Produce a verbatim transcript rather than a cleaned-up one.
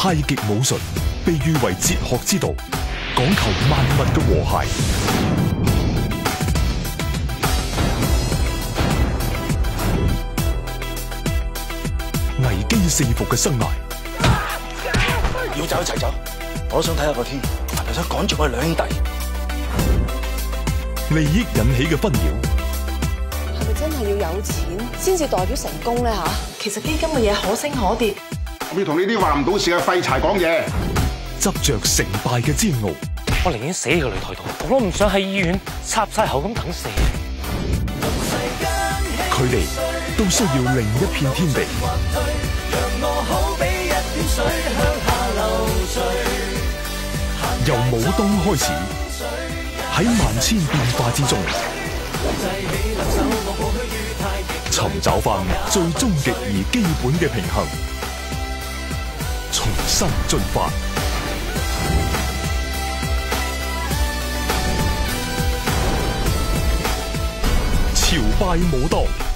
太極武術被譽為哲學之道，講求萬物嘅和諧。危機四伏嘅生涯， 要走一齊走。我都想睇下個天，係咪想趕住我哋兩兄弟？ 利益引起嘅紛擾， 係咪真係要有錢先至代表成功咧？吓，其實基金嘅嘢可升可跌。 我要同呢啲話唔到事嘅廢柴講嘢。 執着成敗嘅煎熬， 我寧願死喺個擂台度，我都唔想喺醫院插晒口咁等死。 佢哋都需要另一片天地。由武當開始，喺萬千變化之中，尋找返最終極而基本嘅平衡，重新進化。朝拜武當。